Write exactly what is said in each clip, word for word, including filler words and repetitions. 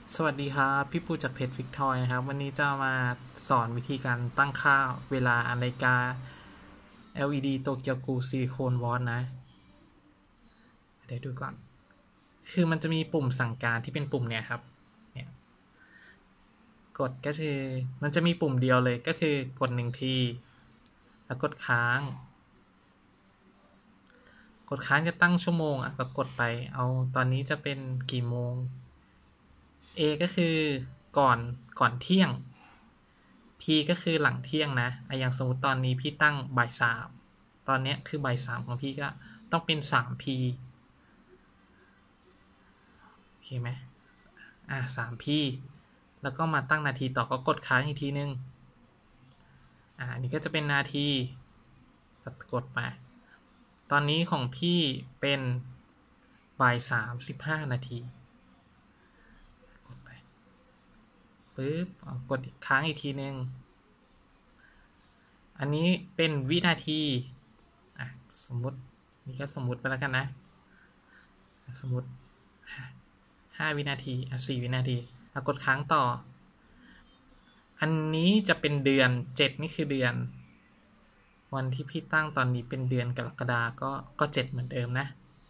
สวัสดีครับพี่ปูจากเพจฟิกทอยนะครับวันนี้จะมาสอนวิธีการตั้งค่าเวลานาฬิกา แอล อี ดี โตเกียวกูซิลิโคนวอทนะเดี๋ยวดูก่อนคือมันจะมีปุ่มสั่งการที่เป็นปุ่มเนี่ยครับเนี่ยกดก็คือมันจะมีปุ่มเดียวเลยก็คือกดหนึ่งทีแล้วกดค้างกดค้างจะตั้งชั่วโมงอ่ะก็กดไปเอาตอนนี้จะเป็นกี่โมง A ก็คือก่อนก่อนเที่ยง P ก็คือหลังเที่ยงนะอะอย่างสมมติตอนนี้พี่ตั้งบ่ายสามตอนนี้คือบ่ายสามของพี่ก็ต้องเป็น สาม พี โอเคไหมอ่ะ สาม พี แล้วก็มาตั้งนาทีต่อก็กดค้างอีกทีนึงอ่าอันนี้ก็จะเป็นนาทีกดไปตอนนี้ของพี่เป็นบ่ายสามสิบห้านาทีกดไปปึ๊บกดอีกค้างอีกทีนึงอันนี้เป็นวินาทีอ่ะสมมตินี่ก็สมมติไปแล้วกันนะสมมติห้าวินาทีอ่ะสี่วินาทีอ่ะกดค้างต่ออันนี้จะเป็นเดือนเจ็ดนี่คือเดือนวันที่พี่ตั้งตอนนี้เป็นเดือนกรกฎาก็ก็เจ็ดเหมือนเดิมนะ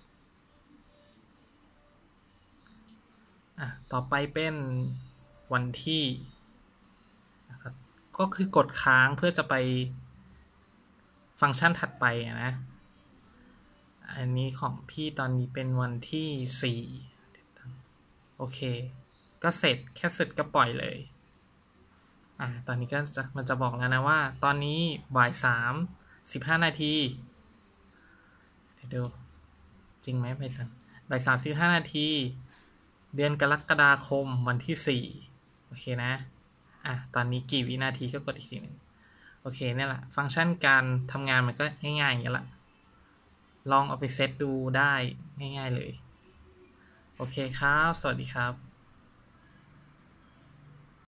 อ่ะต่อไปเป็นวันที่ก็คือกดค้างเพื่อจะไปฟังก์ชันถัดไปนะอันนี้ของพี่ตอนนี้เป็นวันที่สี่โอเคก็เสร็จแค่เสร็จก็ปล่อยเลยอ่าตอนนี้ก็จะมันจะบอกแล้วนะว่าตอนนี้บ่ายสามสิบห้านาทีเดี๋ยวดูจริงไหมบ่ายสามบ่ายสามสิบห้านาทีเดือนกรกฎาคมวันที่สี่โอเคนะอ่ะตอนนี้กี่วินาทีก็กดอีกทีหนึ่งโอเคเนี่ยแหละฟังก์ชันการทำงานมันก็ง่ายๆอย่างนี้แหละลองเอาไปเซตดูได้ง่ายๆเลยโอเคครับสวัสดีครับ